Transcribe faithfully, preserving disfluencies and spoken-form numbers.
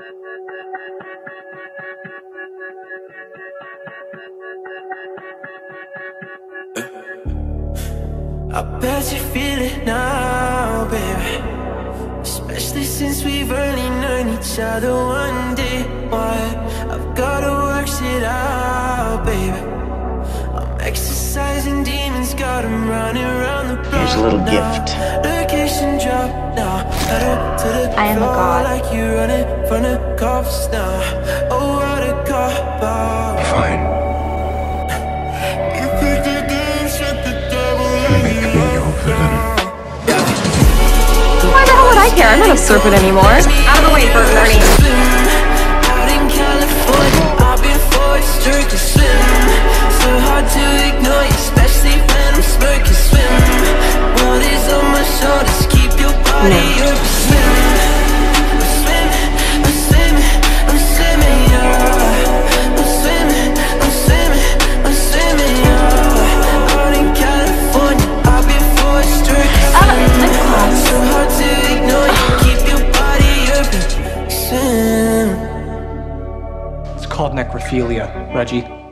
I bet you feel it now, baby. Especially since we've only known each other one day. Why? I've gotta work shit out, baby. I'm exercising demons, got them running around the block. Here's a little now. gift. Location drop now. Pedal to the I am a god. like you running from the cops now. Oh, what a cop out. Fine. You picked the game, shut the devil. Make me your villain. Why the hell would I care? I'm not a serpent anymore. Out of the way, Bert and Ernie. Out in California, I've been forced to swim. So hard to ignore you, especially when I'm smirking. Swim. World is on my shoulders, keep your body up. Swim. I'm swimming, I'm swimming, I'm swimming, yeah. I'm swimming, I'm swimming, I'm swimming, yeah. Out in California, I've been forced to swim. So hard to ignore you, keep your body up and swim. It's called necrophilia, Reggie.